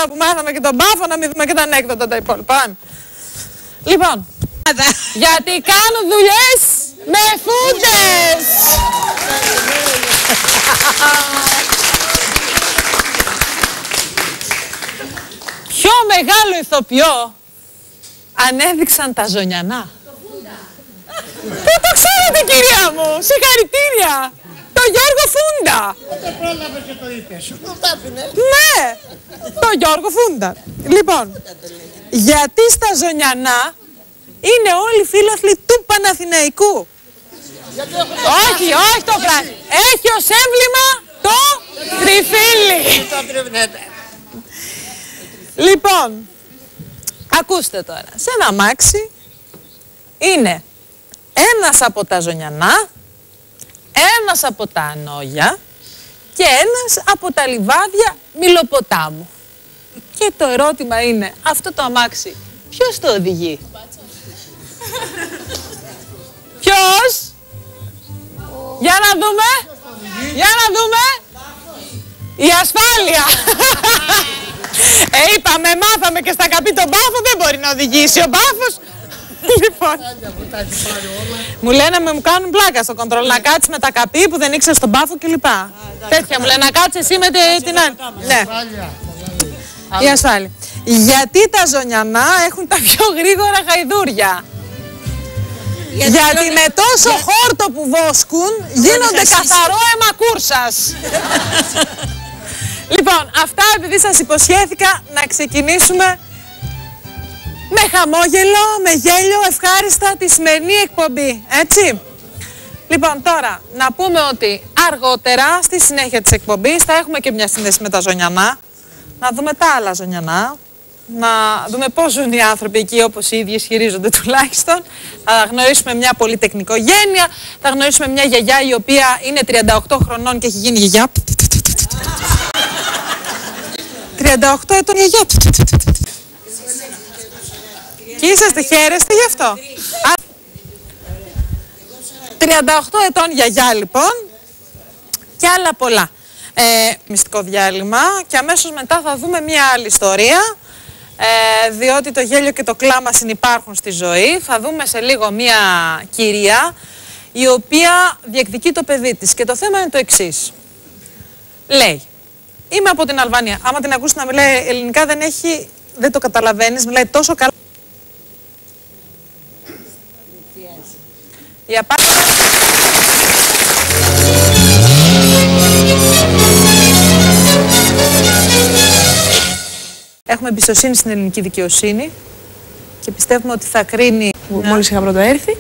τώρα που μάθαμε και τον Πάφο να μην δούμε και τα ανέκδοτα τα υπόλοιπα. Λοιπόν, γιατί κάνουν δουλειές με φούντες. Πιο μεγάλο ηθοποιό ανέδειξαν τα Ζωνιανά. Πού το ξέρετε, κυρία μου, συγχαρητήρια. Το Γιώργο Φούντα. Δεν πρόλαβε και το είπες. Ναι, το Γιώργο Φούντα. Λοιπόν, γιατί στα Ζωνιανά είναι όλοι φίλαθλοι του Παναθηναϊκού. Όχι, όχι το πράσινο. Έχει ως έμβλημα το τριφύλι. Λοιπόν, ακούστε τώρα. Σε ένα αμάξι είναι ένας από τα Ζωνιανά, ένας από τα Ανόγια και ένας από τα λιβάδια Μιλοποτάμου. Και το ερώτημα είναι, αυτό το αμάξι ποιος το οδηγεί? Ποιος? Για να δούμε. Για να δούμε. Η ασφάλεια. Είπαμε, μάθαμε και στα καπί τον Πάφο, δεν μπορεί να οδηγήσει ο Πάφος. Λοιπόν, μου λένε μου κάνουν πλάκα στο κοντρόλ να κάτσεις με τα καπί που δεν ήξερες τον Πάφο κλπ. Τέτοια μου λένε να κάτσεις εσύ με την άλλη. Ναι. Η ασφάλεια. Γιατί τα Ζωνιανά έχουν τα πιο γρήγορα γαϊδούρια? Γιατί με τόσο χόρτο που βόσκουν γίνονται καθαρό αίμα κούρσας. Λοιπόν, αυτά επειδή σας υποσχέθηκα να ξεκινήσουμε με χαμόγελο, με γέλιο, ευχάριστα τη σημερινή εκπομπή, έτσι. Λοιπόν, τώρα να πούμε ότι αργότερα στη συνέχεια της εκπομπής θα έχουμε και μια σύνδεση με τα Ζωνιανά. Να δούμε τα άλλα Ζωνιανά, να δούμε πώς ζουν οι άνθρωποι εκεί όπως οι ίδιοι ισχυρίζονται τουλάχιστον. Θα γνωρίσουμε μια πολυτεχνικογένεια, θα γνωρίσουμε μια γιαγιά η οποία είναι 38 χρονών και έχει γίνει γιαγιά. 38 ετών γιαγιά. Και είσαστε, χαίρεστε γι' αυτό. 38 ετών γιαγιά λοιπόν και άλλα πολλά. Μυστικό διάλειμμα και αμέσως μετά θα δούμε μια άλλη ιστορία, διότι το γέλιο και το κλάμα συνυπάρχουν στη ζωή. Θα δούμε σε λίγο μια κυρία η οποία διεκδικεί το παιδί της και το θέμα είναι το εξής. Λέει, είμαι από την Αλβανία. Άμα την ακούσει να μιλάει ελληνικά δεν το καταλαβαίνεις, μιλάει τόσο καλά. Η απάντηση... Έχουμε εμπιστοσύνη στην ελληνική δικαιοσύνη και πιστεύουμε ότι θα κρίνει... Μόλις είχα πρώτα έρθει,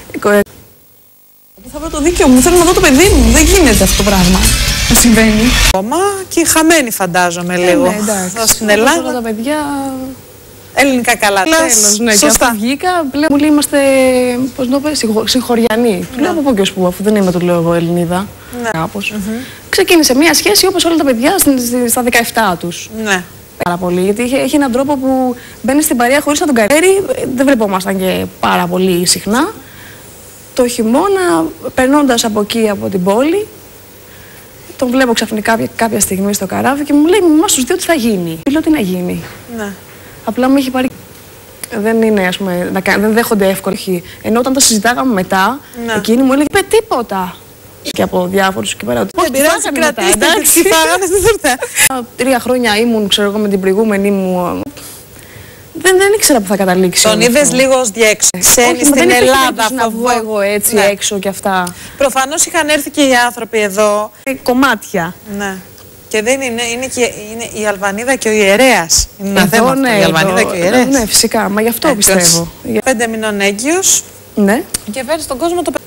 θα βρω το δίκαιο μου, θέλω να δω το παιδί μου. Δεν γίνεται αυτό το πράγμα να συμβαίνει. Ακόμα και χαμένη φαντάζομαι λίγο. Ναι, εντάξει. Στην Ελλάδα. Όλα τα παιδιά... Ελληνικά καλά. Τέλος, ναι. Σωστά. Και αφού βγήκα, πλέον μου λέει είμαστε, πώς να πω, συγχωριανοί. Του λέω από πού και ως πού, αφού δεν είμαι, του λέω εγώ Ελληνίδα. Ναι. Κάπως. Ξεκίνησε μια σχέση όπως όλα τα παιδιά στα 17 τους. Ναι. Πάρα πολύ, γιατί έχει έναν τρόπο που μπαίνει στην παρέα χωρίς να τον καρέρει. Δεν βλεπόμασταν και πάρα πολύ συχνά. Το χειμώνα, περνώντας από εκεί, από την πόλη, τον βλέπω ξαφνικά κάποια στιγμή στο καράβι και μου λέει: Μα στους δύο τι θα γίνει. Λέω: Τι να γίνει. Ναι. Απλά μου έχει πάρει. Δεν είναι, ας πούμε, δεν δέχονται εύκολα. Ενώ όταν τα συζητάγαμε μετά, ναι, εκείνη μου έλεγε: Είπε τίποτα. Και από διάφορους εκεί πέρα. Δεν πειράζει, κρατήστε τι φάγανε στη θουρτά. 3 χρόνια ήμουν, ξέρω εγώ, με την προηγούμενη μου. Δεν ήξερα που θα καταλήξει. Τον είδες λίγο ως διέξω. Ξένοι στην Ελλάδα, να βγω εγώ έτσι, ναι, έξω και αυτά. Προφανώς είχαν έρθει και οι άνθρωποι εδώ. Κομμάτια. Ναι. Και δεν είναι η Αλβανίδα και ο ιερέας. Είναι ένα θέμα αυτό, ναι, η Αλβανίδα και ο ιερέας. Ναι, φυσικά, μα γι' αυτό πιστεύω. 5 μηνών έγκυος. Ναι. Και φέρει στον κόσμο το παιδί.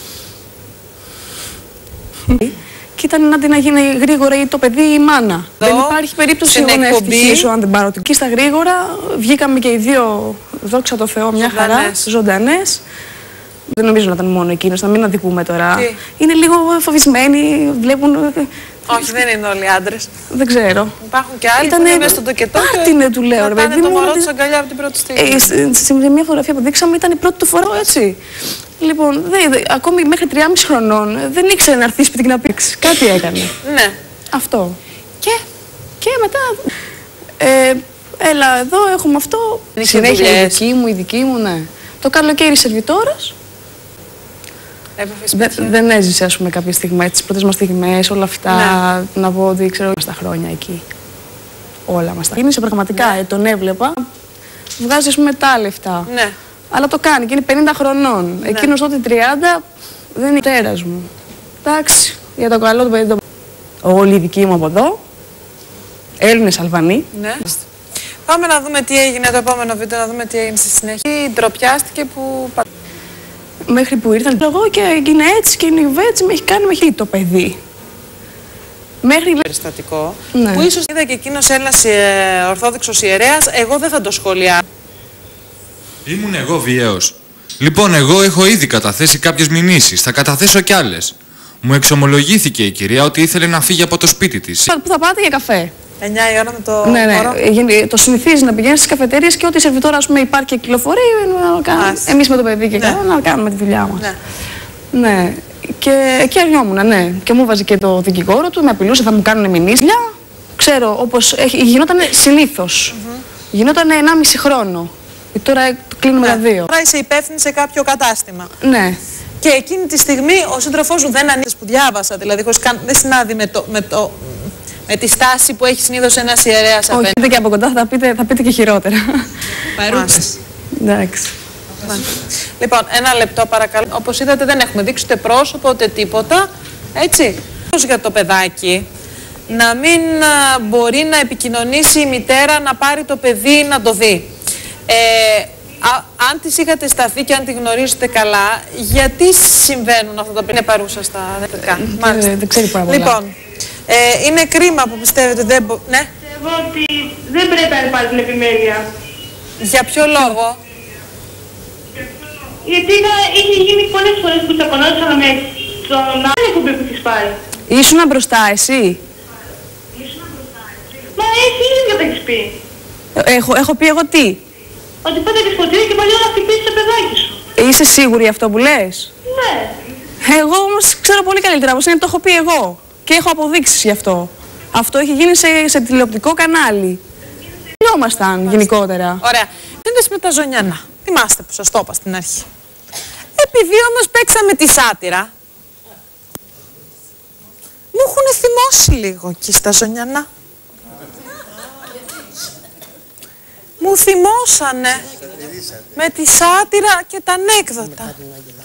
Και ήταν να την γίνει γρήγορα ή το παιδί ή η μάνα. Δεν υπάρχει περίπτωση εγώ να ευτυχήσω αν δεν πάρω την. Και στα γρήγορα βγήκαμε και οι δύο, δόξα τω Θεώ, μια χαρά, ζωντανές. Δεν νομίζω να ήταν μόνο εκείνος, να μην αδικούμε τώρα. Τι? Είναι λίγο φοβισμένοι, βλέπουν. Όχι, δεν είναι όλοι άντρες. Δεν ξέρω. Υπάρχουν και άλλοι που είναι μέσα στον τοκετό. Πάρτινε, του λέω. Ήταν το μωρό της αγκαλιά από την πρώτη στιγμή. Σε μια φωτογραφία που δείξαμε ήταν η πρώτη του φορά έτσι. Λοιπόν, ακόμη μέχρι 3,5 χρονών δεν ήξερε να έρθει σπίτι και να πήξει. Κάτι έκανε. Ναι. Αυτό. Και μετά Έλα εδώ, έχουμε αυτό. Συνέχεια η δική μου, ναι. Το καλοκαίρι σερβιτόρας. Δεν έζησε, ας πούμε, κάποια στιγμή, τις πρώτες μας στιγμές, όλα αυτά. Ναι. Να πω ότι ξέρω στα χρόνια εκεί. Όλα μας τα γίνησε πραγματικά. Ναι. Τον έβλεπα. Βγάζει, ας πούμε, τα λεφτά. Ναι. Αλλά το κάνει και είναι 50 χρονών. Ναι. Εκείνος τότε 30 δεν είναι τέρας μου. Εντάξει, για το καλό του παιδί. Όλοι οι δικοί μου από εδώ. Έλληνες Αλβανοί. Ναι. Πάμε να δούμε τι έγινε το επόμενο βίντεο, να δούμε τι έγινε στη συνέχεια. Ντροπιάστηκε που. Μέχρι που ήρθαν εγώ και έγινε έτσι και είναι έτσι, με έχει κάνει με το παιδί. Μέχρι περιστατικό, ναι. Που ίσως είδα και εκείνος Έλληνας Ορθόδοξος ιερέας, εγώ δεν θα το σχολιάσω. Ήμουν εγώ βίαιος. Λοιπόν, εγώ έχω ήδη καταθέσει κάποιες μηνύσεις, θα καταθέσω κι άλλες. Μου εξομολογήθηκε η κυρία ότι ήθελε να φύγει από το σπίτι της. Πού θα πάτε για καφέ? 9 η ώρα με το. Ναι. Το συνηθίζει να πηγαίνει στις καφετέρειες και ό,τι σερβιτόρα, ας πούμε, υπάρχει και κυκλοφορεί. Εμείς με το παιδί και να κάνουμε τη δουλειά μας. Ναι. Ναι. Και εκεί αρνιόμουν, ναι. Και μου βάζει και το δικηγόρο του, με απειλούσε, θα μου κάνουν μηνύσεις. Ξέρω, όπως γινόταν συνήθως. Γινόταν 1,5 χρόνο. Τώρα κλείνουμε τα 2. Τώρα είσαι υπεύθυνη σε κάποιο κατάστημα. Ναι. Και εκείνη τη στιγμή ο σύντροφός σου δεν ανοίγει που διάβασα, δηλαδή δεν συνάδει με τη στάση που έχει συνήθως ένας ιερέας απέναντι. Όχι, και από κοντά θα πείτε και χειρότερα. Παρούτες. Εντάξει. Λοιπόν, ένα λεπτό παρακαλώ. Όπως είδατε δεν έχουμε δείξει ούτε πρόσωπο ούτε τίποτα. Έτσι. Για το παιδάκι να μην μπορεί να επικοινωνήσει η μητέρα να πάρει το παιδί να το δει. Αν τις είχατε σταθεί και αν τη γνωρίζετε καλά, γιατί συμβαίνουν αυτά τα παιδιά? Είναι παρούσα στα δεκά. Δεν ξέρει πάρα πολλά. Λοιπόν, είναι κρίμα που πιστεύετε δεν μπορεί. Ναι. Πιστεύω ότι δεν πρέπει να πάρει την επιμέλεια. Για ποιο λόγο? Γιατί είχε γίνει πολλές φορές που τσακωνόσαμε με τον άλλο κουμπί που της πάρει. Ήσουνα μπροστά εσύ? Μα εσύ ίδια θα έχεις πει. Έχω πει εγώ τι? Ότι πάτε τη σκοτεινή και παλιό να χτυπήσεις το παιδάκι σου. Είσαι σίγουρη αυτό που λες? Ναι. Εγώ όμως ξέρω πολύ καλύτερα πως είναι, το έχω πει εγώ. Και έχω αποδείξεις γι' αυτό. Αυτό έχει γίνει σε τηλεοπτικό κανάλι. Λιόμασταν γενικότερα. Ωραία. Σύνδεση με τα Ζωνιανά. Θυμάστε που σας το είπα στην αρχή. Επειδή όμως παίξαμε τη σάτυρα, μου έχουν θυμώσει λίγο εκεί στα Ζωνιανά. Μου θυμώσανε με τη σάτυρα και τα ανέκδοτα.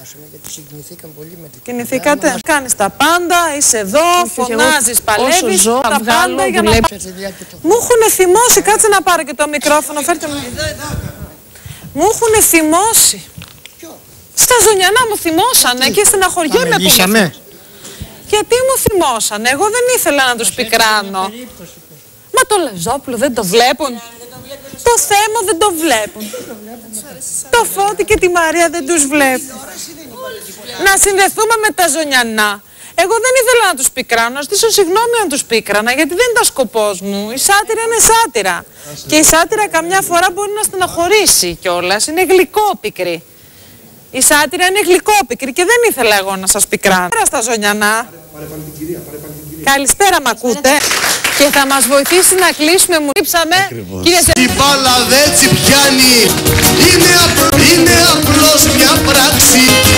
Κινηθήκατε. Κάνεις τα πάντα, είσαι εδώ, φωνάζεις, παλεύεις, τα πάντα για να... Μου έχουν θυμώσει, κάτσε να πάρω και το μικρόφωνο, φέρτε μου. Μου έχουν θυμώσει. Στα Ζωνιανά μου θυμώσανε και στεναχωριέμαι που μου. Γιατί μου θυμώσανε, εγώ δεν ήθελα να τους πικράνω. Μα το Λεζόπουλο δεν το βλέπουν. Το Θέμο δεν το βλέπουν. Το Φώτη και τη Μαρία δεν τους βλέπουν. Να συνδεθούμε με τα Ζωνιανά. Εγώ δεν ήθελα να τους πικράνω, να ζητήσω συγγνώμη αν τους πίκρανα, γιατί δεν ήταν σκοπός μου. Η σάτυρα είναι σάτυρα. Και η σάτυρα καμιά φορά μπορεί να στεναχωρήσει κιόλας. Είναι γλυκόπικρη. Η σάτυρα είναι γλυκόπικρη και δεν ήθελα εγώ να σας πικράνω. Πέρα στα Ζωνιανά. Καλησπέρα, μ' ακούτε? Και θα μας βοηθήσει να κλείσουμε. Μου λείψαμε. Η μπάλα δεν τσιπιάνει. Είναι απλώς μια πράξη.